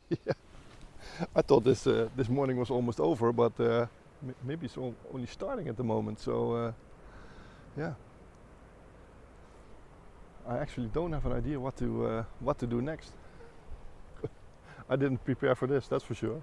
Yeah, I thought this morning was almost over, but maybe it's only starting at the moment. So yeah, I actually don't have an idea what to do next. I didn't prepare for this, that's for sure.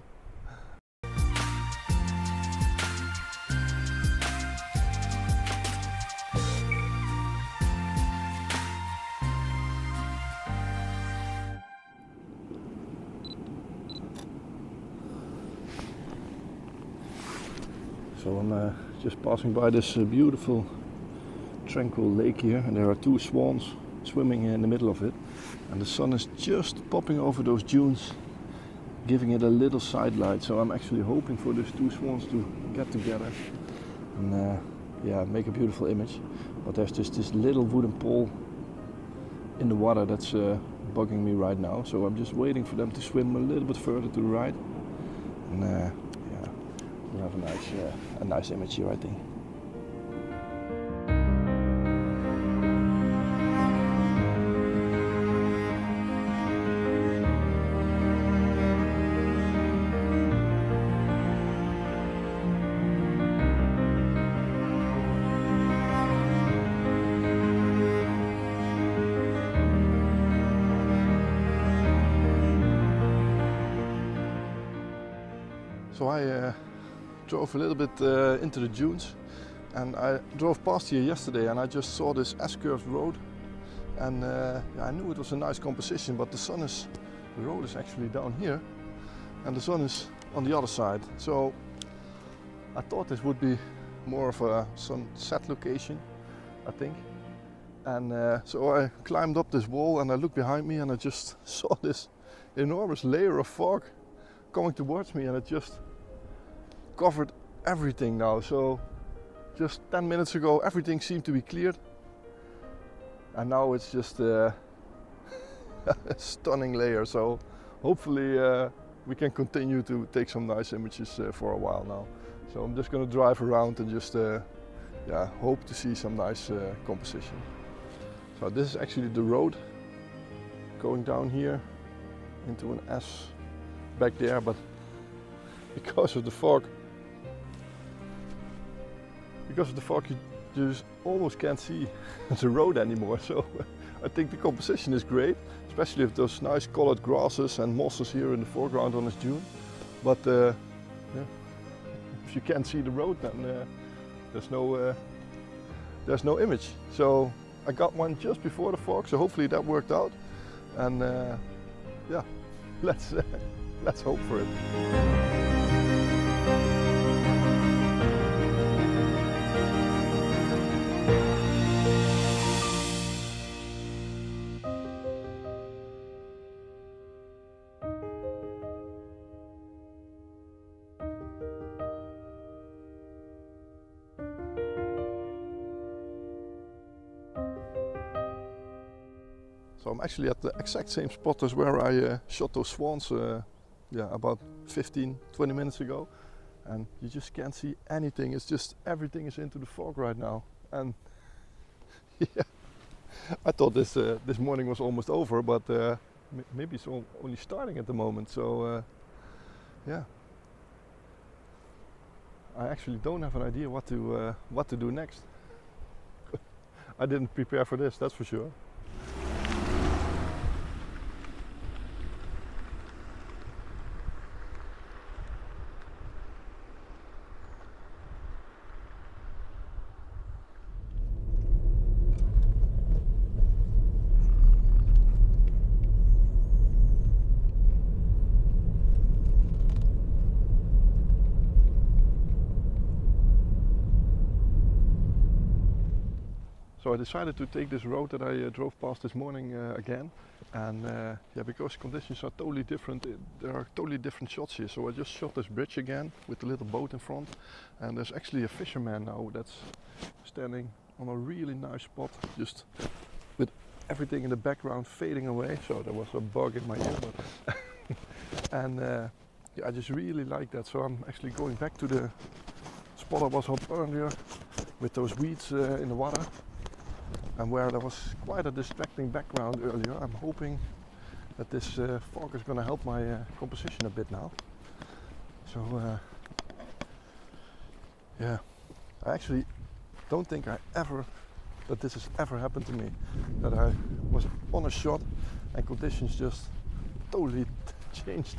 So I'm just passing by this beautiful tranquil lake here, and there are two swans swimming in the middle of it, and the sun is just popping over those dunes, giving it a little side light. So I'm actually hoping for these two swans to get together and yeah, make a beautiful image. But there's just this little wooden pole in the water that's bugging me right now, so I'm just waiting for them to swim a little bit further to the right, and yeah, we'll have a nice image here, I think. So I drove a little bit into the dunes, and I drove past here yesterday, and I just saw this S-curved road, and yeah, I knew it was a nice composition, but the road is actually down here and the sun is on the other side. So I thought this would be more of a sunset location, I think. And so I climbed up this wall and I looked behind me, and I just saw this enormous layer of fog coming towards me, and it just covered everything now. So just 10 minutes ago everything seemed to be cleared, and now it's just a stunning layer. So hopefully we can continue to take some nice images for a while now. So I'm just going to drive around and just yeah, hope to see some nice composition. So this is actually the road going down here into an S back there, but because of the fog you just almost can't see the road anymore. So I think the composition is great, especially with those nice colored grasses and mosses here in the foreground on this dune. But yeah, if you can't see the road, then there's no image. So I got one just before the fog, so hopefully that worked out. And yeah, let's hope for it. So I'm actually at the exact same spot as where I shot those swans yeah, about 15-20 minutes ago, and you just can't see anything. It's just everything is into the fog right now, and yeah, I thought this morning was almost over, but maybe it's only starting at the moment. So yeah, I actually don't have an idea what to do next. I didn't prepare for this, that's for sure. So I decided to take this road that I drove past this morning again, and yeah, because conditions are totally different, there are totally different shots here. So I just shot this bridge again with the little boat in front, and there's actually a fisherman now that's standing on a really nice spot, just with everything in the background fading away. So there was a bug in my ear, but and yeah, I just really like that. So I'm actually going back to the spot I was up earlier with those weeds in the water, and where there was quite a distracting background earlier. I'm hoping that this fog is going to help my composition a bit now. So yeah, I actually don't think that this has ever happened to me, that I was on a shot and conditions just totally changed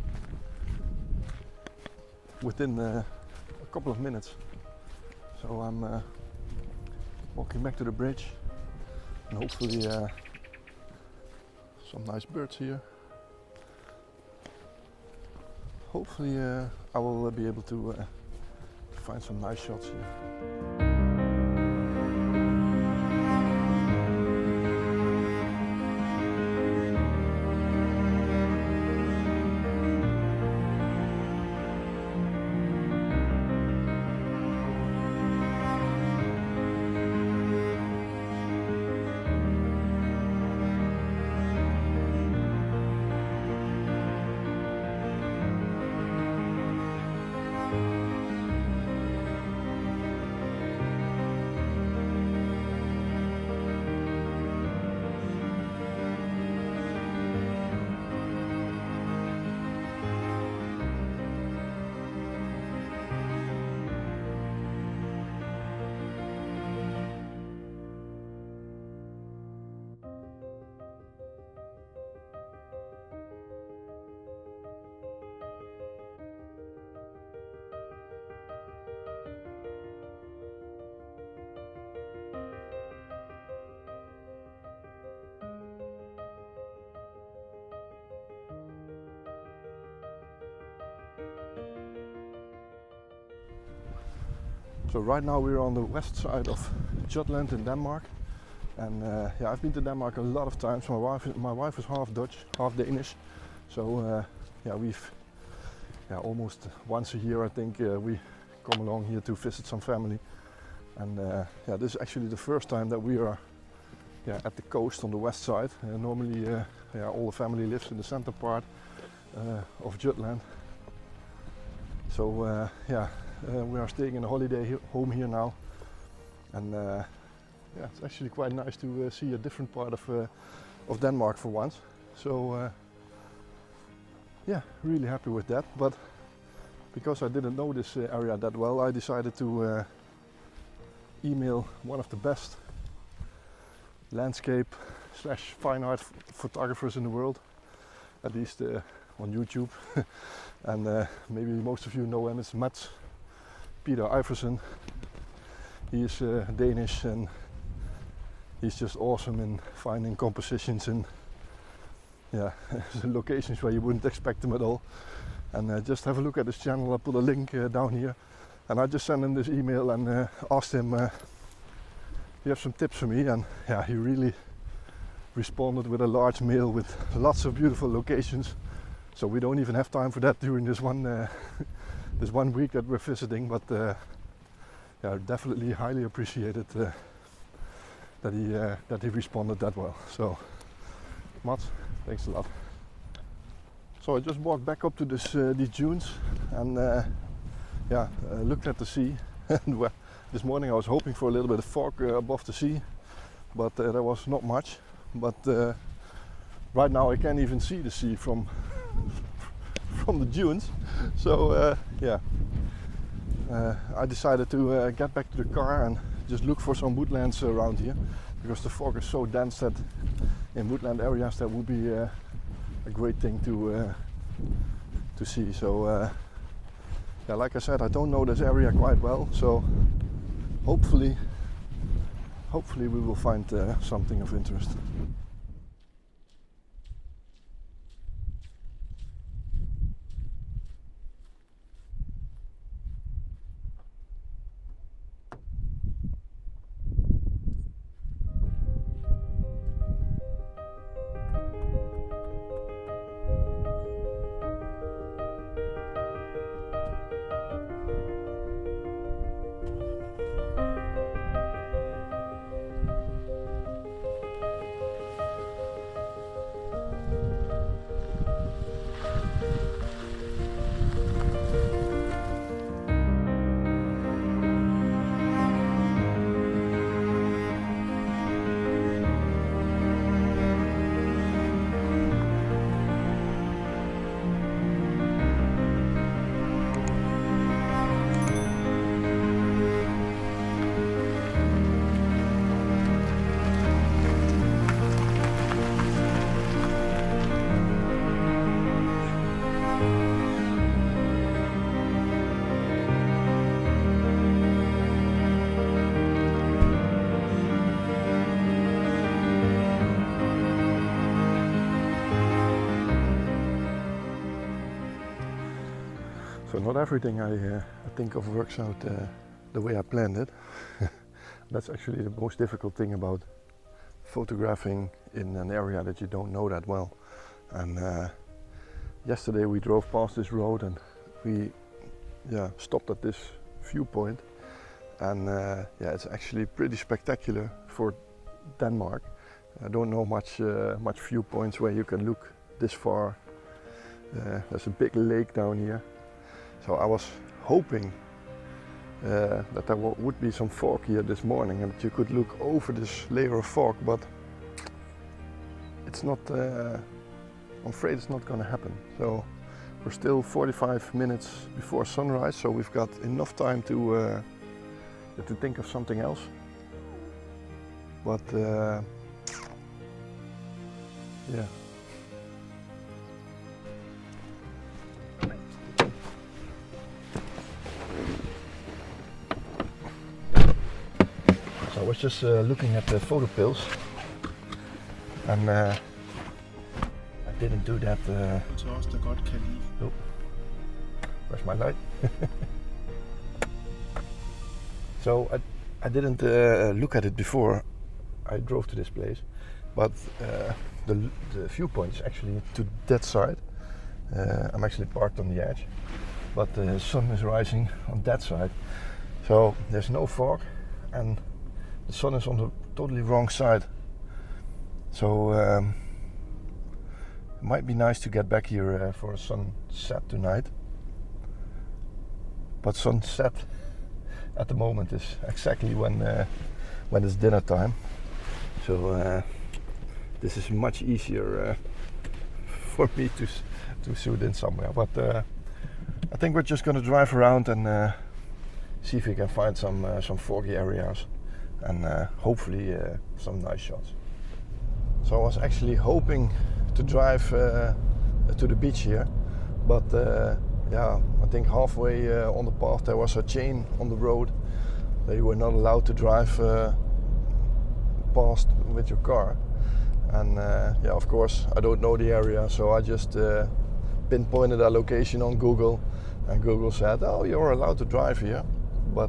within a couple of minutes. So I'm walking back to the bridge, and hopefully some nice birds here. Hopefully I will be able to find some nice shots here. So right now we're on the west side of Jutland in Denmark, and yeah, I've been to Denmark a lot of times. My wife is half Dutch, half Danish, so yeah, we've almost once a year I think we come along here to visit some family, and yeah, this is actually the first time that we are at the coast on the west side. Normally yeah, all the family lives in the center part of Jutland. So yeah. We are staying in a holiday home here now, and yeah, it's actually quite nice to see a different part of Denmark for once. So yeah, really happy with that. But because I didn't know this area that well, I decided to email one of the best landscape / fine art photographers in the world, at least on YouTube. And maybe most of you know him. It's Mats Peter Iversen. He is Danish, and he's just awesome in finding compositions in locations where you wouldn't expect them at all. And just have a look at his channel. I'll put a link down here. And I just sent him this email and asked him, you have some tips for me? And yeah, he really responded with a large mail with lots of beautiful locations. So we don't even have time for that during this one this 1 week that we're visiting, but yeah, definitely highly appreciated that he responded that well. So Mats, thanks a lot. So I just walked back up to these dunes and yeah, looked at the sea. And this morning I was hoping for a little bit of fog above the sea, but there was not much. But right now I can't even see the sea from the dunes. So yeah, I decided to get back to the car and just look for some woodlands around here, because the fog is so dense that in woodland areas that would be a great thing to see. So yeah, like I said, I don't know this area quite well, so hopefully we will find something of interest. So not everything I think of works out the way I planned it. That's actually the most difficult thing about photographing in an area that you don't know that well. And yesterday we drove past this road and we stopped at this viewpoint, and it's actually pretty spectacular for Denmark. I don't know much viewpoints where you can look this far. There's a big lake down here, so I was hoping that there would be some fog here this morning and that you could look over this layer of fog, but it's not, I'm afraid it's not going to happen. So we're still 45 minutes before sunrise, so we've got enough time to think of something else. But yeah. So I was just looking at the photo pills, and I didn't do that. Oh, where's my light? So I didn't look at it before I drove to this place, but the viewpoint is actually to that side. I'm actually parked on the edge, but the sun is rising on that side, so there's no fog and the sun is on the totally wrong side. So it might be nice to get back here for a sunset tonight, but sunset at the moment is exactly when it's dinner time. So this is much easier for me to shoot in somewhere. But I think we're just going to drive around and see if we can find some foggy areas and hopefully some nice shots. So I was actually hoping to drive to the beach here, but I think halfway on the path there was a chain on the road that you were not allowed to drive past with your car. And of course I don't know the area, so I just pinpointed a location on Google, and Google said, oh, you're allowed to drive here, but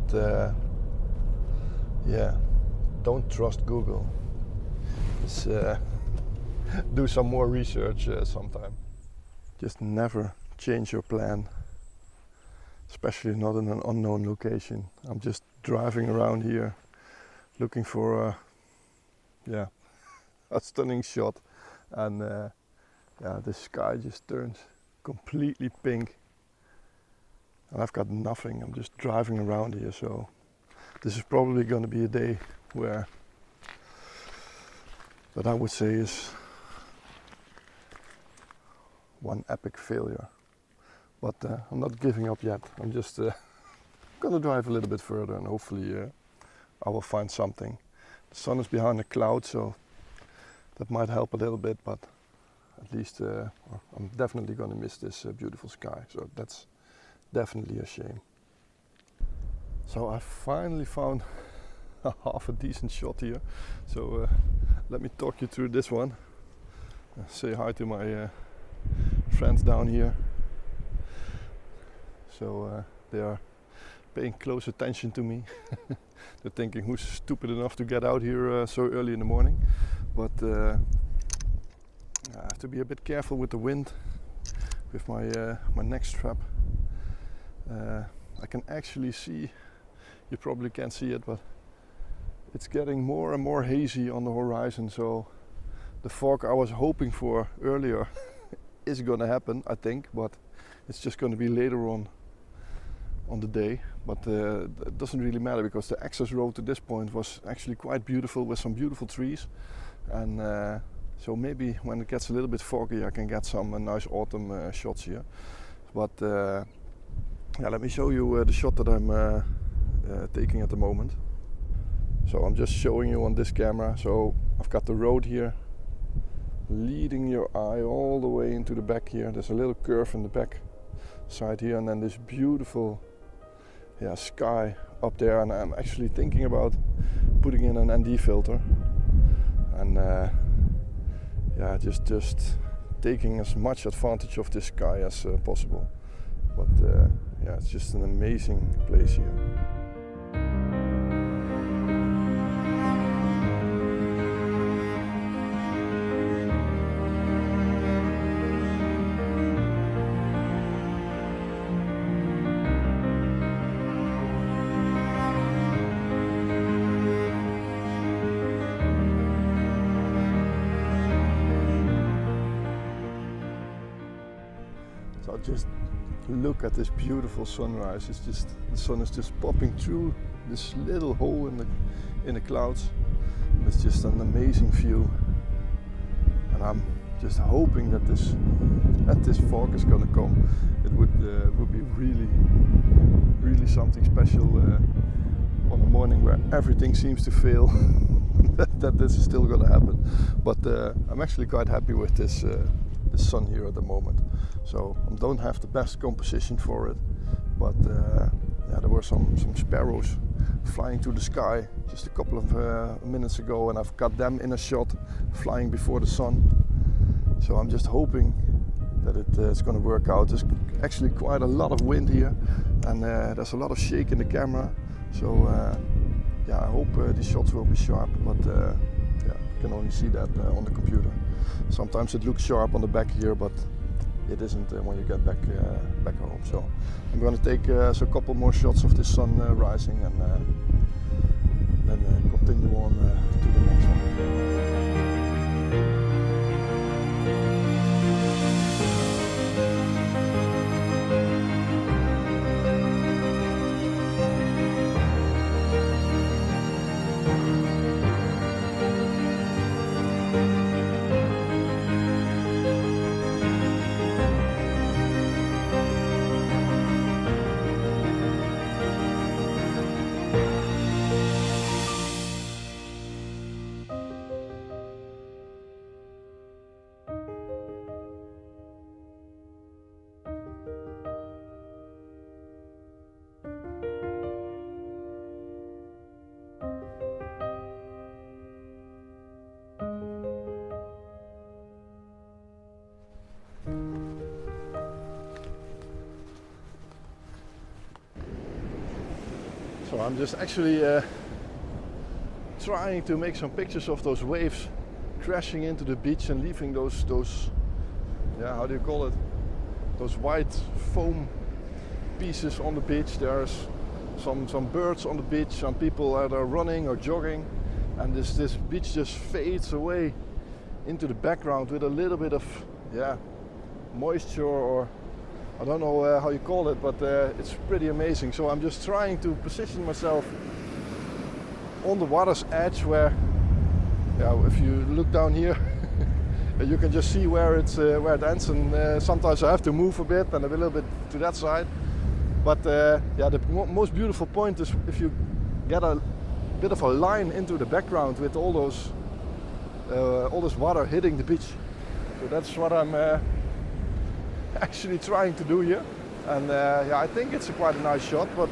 don't trust Google. It's, do some more research sometime. Just never change your plan, especially not in an unknown location. I'm just driving around here looking for a stunning shot, and the sky just turns completely pink and I've got nothing. I'm just driving around here, so this is probably going to be a day where that I would say is one epic failure. But I'm not giving up yet. I'm just going to drive a little bit further and hopefully I will find something. The sun is behind a cloud, so that might help a little bit, but at least I'm definitely going to miss this beautiful sky, so that's definitely a shame. So I finally found half a decent shot here, so let me talk you through this one. Say hi to my friends down here. So they are paying close attention to me. They're thinking, who's stupid enough to get out here so early in the morning? But I have to be a bit careful with the wind with my neck strap. I can actually see, you probably can't see it, but it's getting more and more hazy on the horizon, so the fog I was hoping for earlier is going to happen, I think, but it's just going to be later on the day. But it doesn't really matter, because the access road to this point was actually quite beautiful with some beautiful trees, and so maybe when it gets a little bit foggy I can get some nice autumn shots here. But let me show you the shot that I'm taking at the moment. So I'm just showing you on this camera. So I've got the road here leading your eye all the way into the back here. There's a little curve in the back side here, and then this beautiful sky up there, and I'm actually thinking about putting in an ND filter and just taking as much advantage of this sky as possible. But yeah, it's just an amazing place here. So just look at this beautiful sunrise. It's just, the sun is just popping through this little hole in the clouds. It's just an amazing view, and I'm just hoping that this fog is gonna come. It would be really something special on a morning where everything seems to fail. that this is still gonna happen. But I'm actually quite happy with this sun here at the moment. So I don't have the best composition for it, but yeah, there were some sparrows flying through the sky just a couple of minutes ago, and I've got them in a shot flying before the sun. So I'm just hoping that it's going to work out. There's actually quite a lot of wind here, and there's a lot of shake in the camera. So yeah, I hope these shots will be sharp, but yeah, you can only see that on the computer. Sometimes it looks sharp on the back here, but it isn't when you get back home. So I'm going to take a couple more shots of the sun rising, and then continue on to the next one. So I'm just actually trying to make some pictures of those waves crashing into the beach and leaving those yeah, how do you call it? Those white foam pieces on the beach. There's some birds on the beach, some people that are running or jogging, and this beach just fades away into the background with a little bit of, yeah, moisture, or I don't know how you call it, but it's pretty amazing. So I'm just trying to position myself on the water's edge, where, yeah, if you look down here, you can just see where it ends, and sometimes I have to move a bit and a little bit to that side. But yeah, the most beautiful point is if you get a bit of a line into the background with all this water hitting the beach. So that's what I'm actually trying to do here, and yeah, I think it's quite a nice shot, but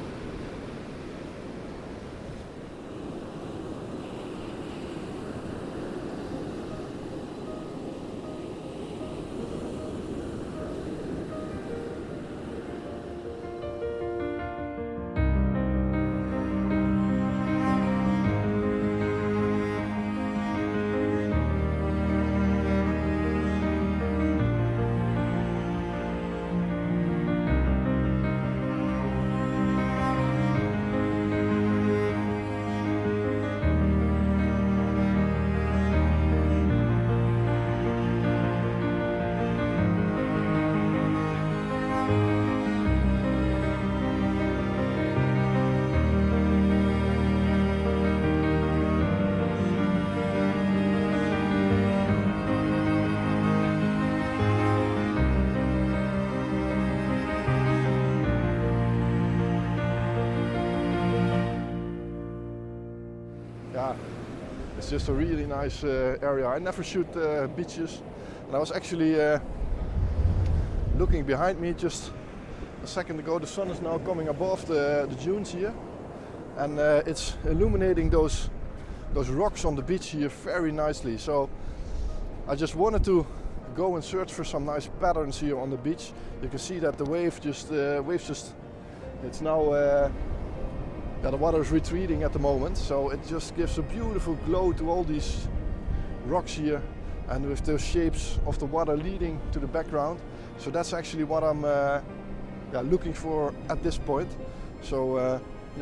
yeah, it's just a really nice area. I never shoot beaches, and I was actually looking behind me just a second ago. The sun is now coming above the dunes here, and it's illuminating those rocks on the beach here very nicely. So I just wanted to go and search for some nice patterns here on the beach. You can see that the waves just, it's now, the water is retreating at the moment, so it just gives a beautiful glow to all these rocks here, and with those shapes of the water leading to the background. So that's actually what I'm looking for at this point. So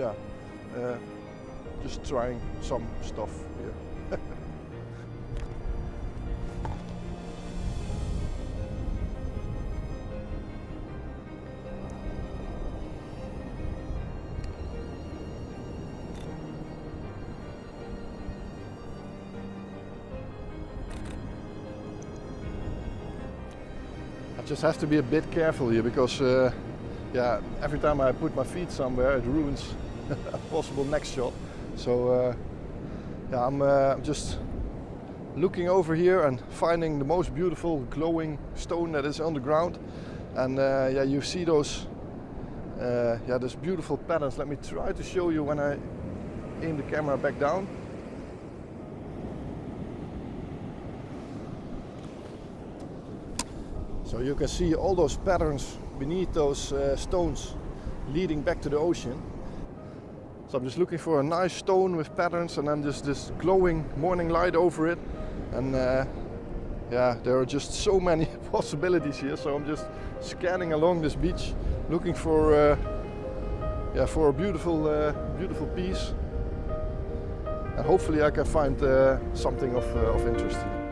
just trying some stuff here. Just have to be a bit careful here because every time I put my feet somewhere it ruins a possible next shot. So I'm just looking over here and finding the most beautiful glowing stone that is on the ground, and you see those those beautiful patterns. Let me try to show you when I aim the camera back down. So you can see all those patterns beneath those stones leading back to the ocean. So I'm just looking for a nice stone with patterns and then just this glowing morning light over it. And there are just so many possibilities here. So I'm just scanning along this beach, looking for a beautiful piece. And hopefully I can find something of interest here.